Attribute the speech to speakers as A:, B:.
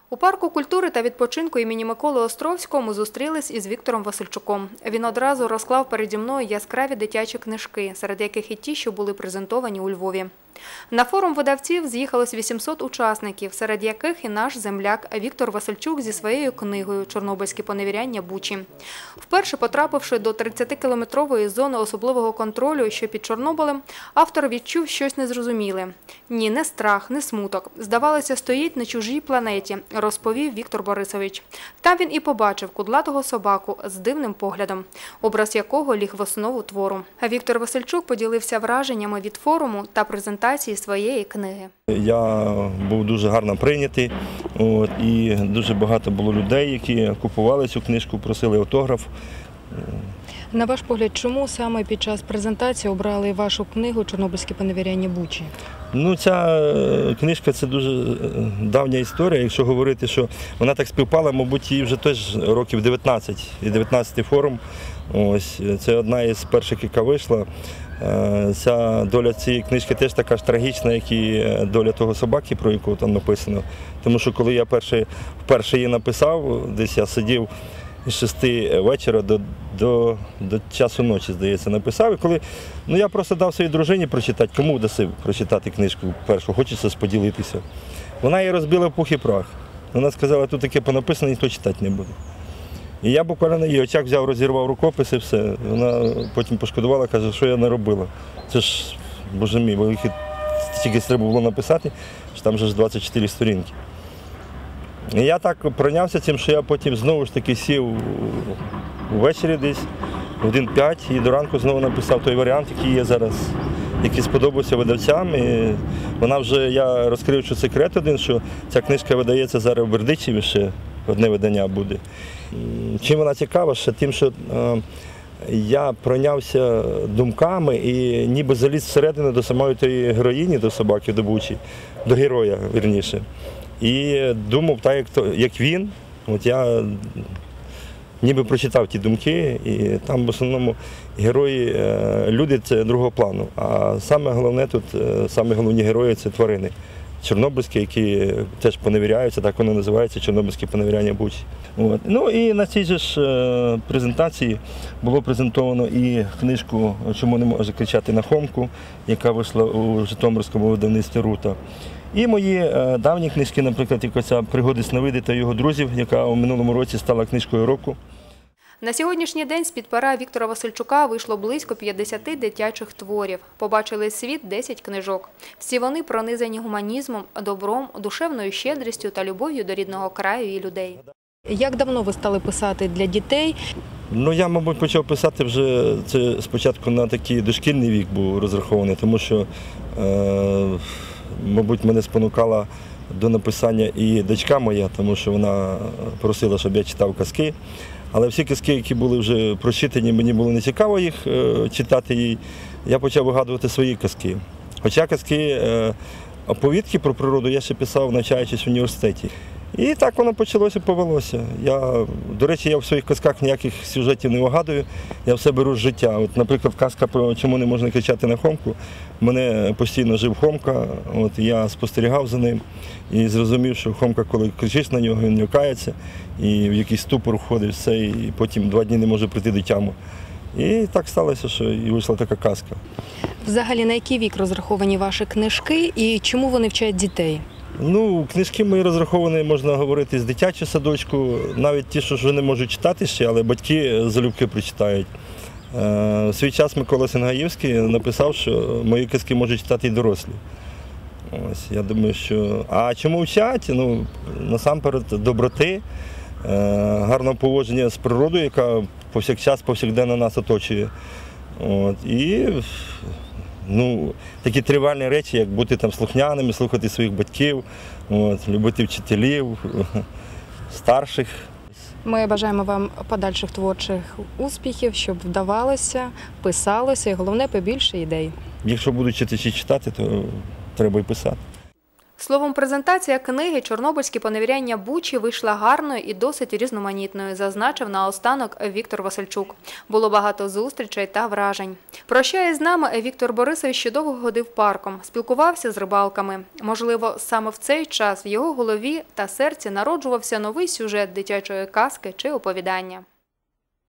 A: У парку культури та відпочинку імені Миколи Островського ми зустрілись із Віктором Васильчуком. Він одразу розклав переді мною яскраві дитячі книжки, серед яких і ті, що були презентовані у Львові. На форум видавців з'їхалось 800 учасників, серед яких і наш земляк Віктор Васильчук зі своєю книгою «Чорнобильські поневіряння Бучі». Вперше потрапивши до 30-кілометрової зони особливого контролю, що під Чорнобилем, автор відчув щось незрозуміле. Ні, не страх, не смуток. Здавалося, стоїть на чужій планеті, розповів Віктор Борисович. Там він і побачив кудлатого собаку з дивним поглядом, образ якого ліг в основу твору. Віктор Васильчук поділився враженнями від форуму та презентації своєї книги.
B: Я був дуже гарно прийнятий, і дуже багато було людей, які купували цю книжку, просили автограф.
A: На ваш погляд, чому саме під час презентації обрали вашу книгу «Чорнобильські поневіряння Бучі»?
B: Ця книжка – це дуже давня історія. Якщо говорити, що вона так співпала, мабуть, їй вже теж років 19. І 19-й форум. Це одна із перших, яка вийшла. Ця доля цієї книжки теж така ж трагічна, як і доля того собаки, про яку там написано. Тому що коли я вперше її написав, десь я сидів з 6 вечора до часу ночі, здається, написав. І коли я просто дав своїй дружині прочитати, кому дасив прочитати книжку першу, хочеться поділитися. Вона її розбила в пух і прах. Вона сказала, тут таке понаписано, ніхто читати не буде. І я буквально на її очах взяв, розірвав рукопис і все. Вона потім пошкодувала, каже, що я не робила. Це ж, боже мій, великий, тільки треба було написати, що там вже 24 сторінки. І я так пройнявся цим, що я потім знову ж таки сів ввечері десь, в 1:05, і до ранку знову написав той варіант, який є зараз, який сподобався видавцям. І вона вже, я розкрив секрет один, що ця книжка видається зараз в Бердичеві, ще одне видання буде. Чим вона цікава? Ще тим, що я пройнявся думками і ніби заліз всередину до самої тієї героїні, до собаки, до Бучі, до героя, вірніше. І думав так, як він. Я ніби прочитав ті думки, і там в основному герої, люди – це другого плану. А саме головне тут, саме головні герої – це тварини. Чорнобильські, які теж поневіряються, так воно називається, Чорнобильські поневіряння Бучі. І на цій же ж презентації було презентовано і книжку «Чому не може кричати на Хомку», яка вийшла у Житомирському видавництві «Рута». І мої давні книжки, наприклад, як оця «Пригоди Сновиди та його друзів», яка у минулому році стала книжкою року.
A: На сьогоднішній день з-під пера Віктора Васильчука вийшло близько 50 дитячих творів. Побачили світ 10 книжок. Всі вони пронизані гуманізмом, добром, душевною щедрістю та любов'ю до рідного краю і людей. Як давно ви стали писати для дітей?
B: Я, мабуть, почав писати вже це спочатку на такий дошкільний вік був розрахований, тому що, мабуть, мене спонукала до написання і дочка моя, тому що вона просила, щоб я читав казки. Але всі казки, які були вже прочитані, мені було не цікаво їх читати їй. Я почав вигадувати свої казки. Хоча казки, оповідки про природу я ще писав, навчаючись в університеті. І так воно почалося, повелося. До речі, я в своїх казках ніяких сюжетів не вигадую, я все беру з життя. Наприклад, казка про «Чому не можна кричати на Хомку». В мене постійно жив Хомка, я спостерігав за ним і зрозумів, що Хомка, коли кричиш на нього, він лякається, і в якийсь ступор входить все, і потім 2 дні не може прийти до тями. І так сталося, що і вийшла така казка.
A: Взагалі, на який вік розраховані ваші книжки і чому вони вчать дітей?
B: Книжки мої розраховані, можна говорити, з дитячого садочку, навіть ті, що вже не можуть читати ще, але батьки залюбки прочитають. В свій час Микола Сенгаївський написав, що мої казки можуть читати і дорослі. Я думаю, що… А чому вчать? Насамперед, доброти, гарного поводження з природою, яка повсякчас, повсякденно нас оточує. І такі тривіальні речі, як бути там слухняними, слухати своїх батьків, любити вчителів, старших.
A: Ми бажаємо вам подальших творчих успіхів, щоб вдавалося, писалося і, головне, побільше ідей.
B: Якщо будуть читачі читати, то треба і писати.
A: Словом, презентація книги «Чорнобильські поневіряння Бучі» вийшла гарною і досить різноманітною, зазначив наостанок Віктор Васильчук. Було багато зустрічей та вражень. Прощає з нами Віктор Борисович ще довго ходив парком, спілкувався з рибалками. Можливо, саме в цей час в його голові та серці народжувався новий сюжет дитячої казки чи оповідання.